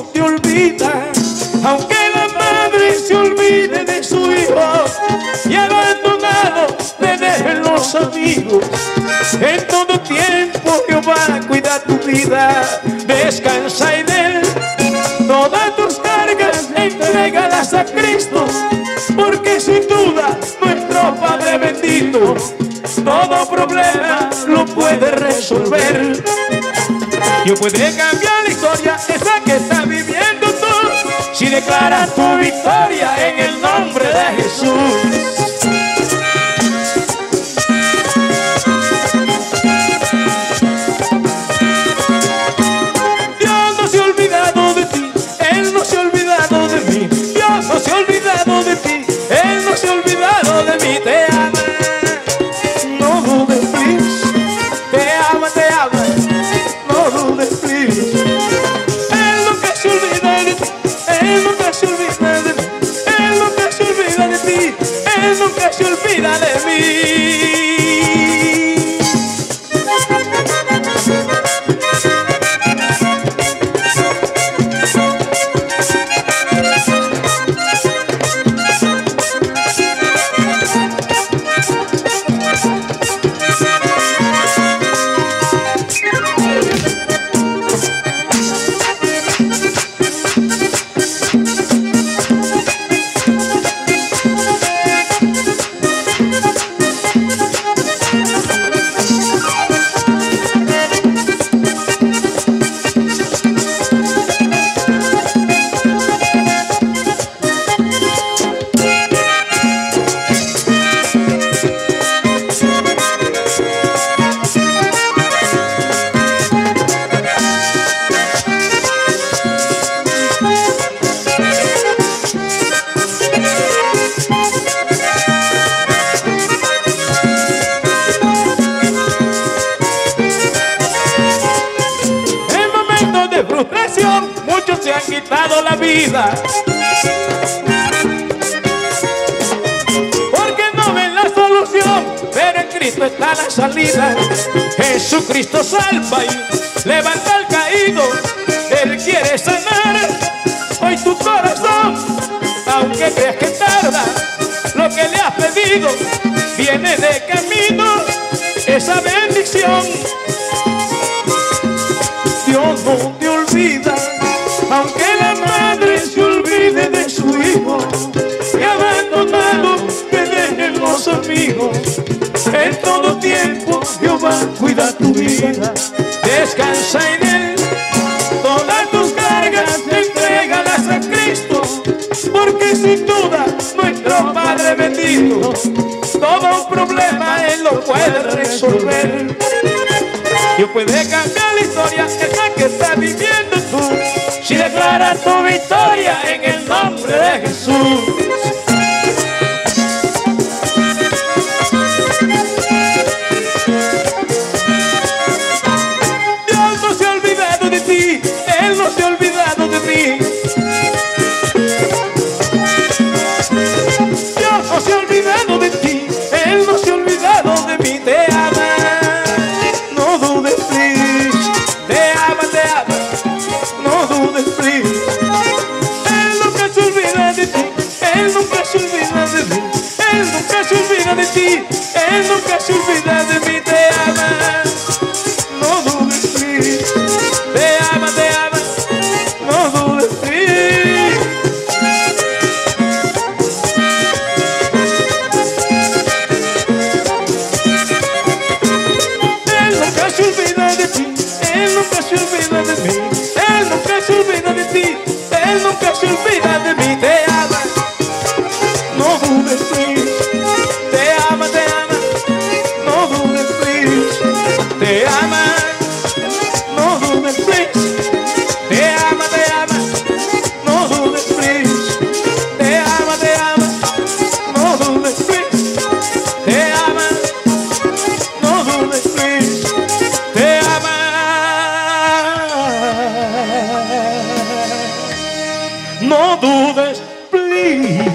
no te olvida, aunque la madre se olvide de su hijo y abandonado te dejen los amigos. En todo tiempo Jehová cuida tu vida, descansa en él. Todas tus cargas entrégalas a Cristo, porque sin duda nuestro Padre bendito todo problema lo puede resolver. Dios puede cambiar la historia esa que estás viviendo tú, si declaras tu victoria en el nombre de Jesús. Dios no se ha olvidado de ti, Él no se ha olvidado de mí. Dios no se ha olvidado de ti, Él no se ha olvidado de mí. Te ama, no dudes, please. Te ama, no dudes, please. Él nunca se olvida de ti, Él nunca se olvida de mí. Él nunca se olvida de ti, Él nunca se olvida de mí. Muchos se han quitado la vida porque no ven la solución, pero en Cristo está la salida. Jesucristo salva y levanta al caído. Él quiere sanar hoy tu corazón, aunque creas que tarda. Lo que le has pedido viene de camino, esa bendición. Dios no te olvida, aunque la madre se olvide de su hijo y abandonado te dejen los amigos. En todo tiempo Jehová cuida tu vida, descansa en él. Todas tus cargas entrégalas a Cristo, porque sin duda nuestro Padre bendito todo problema Él lo puede resolver. Dios puede cambiar la historia esa que estás viviendo tú, si declaras tu victoria en el nombre de Jesús. Dios no se ha olvidado de ti, Él no se ha olvidado de mí. Dios no se ha olvidado de ti, Él no se ha olvidado de mí. Te ama, no dudes, please. Te ama, no dudes, please. Él nunca se olvida de ti, Él nunca se olvida de mí. Él nunca se olvida de ti, Él nunca se olvida de mí. Te ama, no dudes, please. Te ama, no dudes, please. Él nunca se olvida de ti, Él nunca se olvida de mí. Él nunca se olvida de ti, Él nunca se olvida de mí. Te ama, no dudes, please. Te ama, no dudes, please. Te ama, no dudes, please. Te ama, no dudes, please. Te ama, no dudes, please. Te ama, no dudes, please. Te ama. No dudes, please.